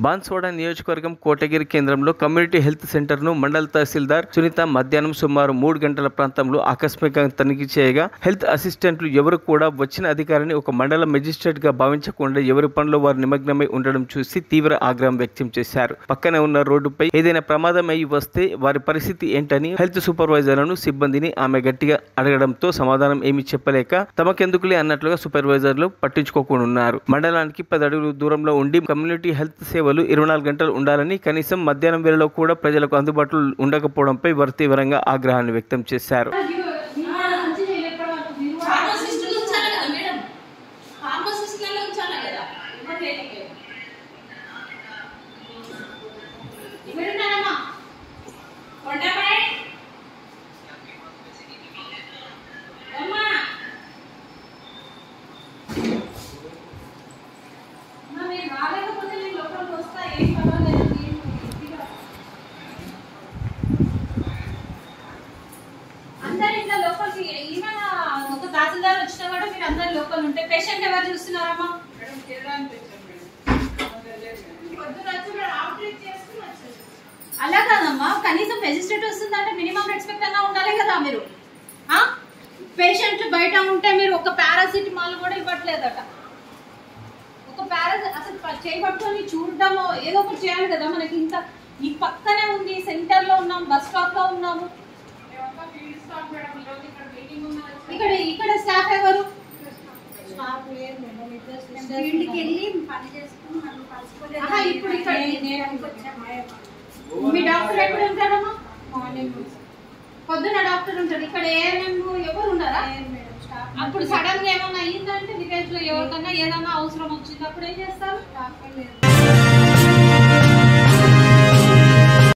బాన్స్వాడ నియోజకవర్గం కోటగిరి కేంద్రంలో community health సెంటర్ను మండల తహసీల్దార్ సునీత మధ్యాహ్నం సుమారు 3 గంటల ప్రాంతంలో ఆకస్మికంగా తనిఖీ చేయగా హెల్త్ అసిస్టెంట్లు ఎవరు కూడా వచ్చిన అధికారిని ఒక మండల మెజిస్ట్రేట్గా భావించకుండా ఎవరి పనిలో వారు నిమగ్నమై ఉండడం చూసి తీవ్ర ఆగ్రహం వ్యక్తం చేశారు. పక్కనే ఉన్న రోడ్డుపై ఏదైనా ప్రమాదం అయి వస్తే వారి పరిస్థితి ఏంటని హెల్త్ సూపర్వైజర్లను సిబ్బందిని ఆమె గట్టిగా అడగడంతో సమాధానం ఏమీ చెప్పలేక తమకెందుకులే అన్నట్లుగా సూపర్వైజర్లు పట్టించుకోకుండా ఉన్నారు. మండలానికి 10 అడుగుల దూరంలో ఉండి కమ్యూనిటీ హెల్త్ సేవలు 24 గంటలు ఉండాలని కనీసం మధ్యాహ్నం వేళలో కూడా ప్రజలకు అందుబాటులో ఉండకపోవడంపై వారు తీవ్రంగా ఆగ్రహాన్ని వ్యక్తం చేశారు. తహసీల్దార్ వచ్చినా కూడా మీరు అందరు లోకల్ ఉంటే పేషెంట్ ఎవరు చూస్తున్నారమ్మా? అలా కాదమ్మా, కనీసం మెజిస్ట్రేట్ వస్తుందంటే మినిమం రెస్పెక్ట్ అన్నా ఉండాలి కదా. మీరు పేషెంట్లు బయట ఉంటే మీరు ఒక పారాసిటమాల్ కూడా ఇవ్వట్లేదట. ఒక అసలు చేయబట్టుకొని చూడడమో ఏదో ఒకటి చేయాలి కదా. మనకి ఇంత ఈ పక్కనే ఉంది, సెంటర్ లో ఉన్నాం, బస్ స్టాప్ లో ఉన్నాము. ఇక్కడ స్టాఫ్ ఎవరు? ఇప్పుడు ఇక్కడ మీ డాక్టర్ ఎక్కడ ఉంటారమ్మా? పొద్దున డాక్టర్ ఉంటాడు. ఇక్కడ ఏఎన్ఎం ఎవరు ఉన్నారా? అప్పుడు సడన్ గా ఏమైనా అయ్యిందంటే విలేజ్ లో ఎవరికన్నా ఏదైనా అవసరం వచ్చింది అప్పుడు ఏం చేస్తారు?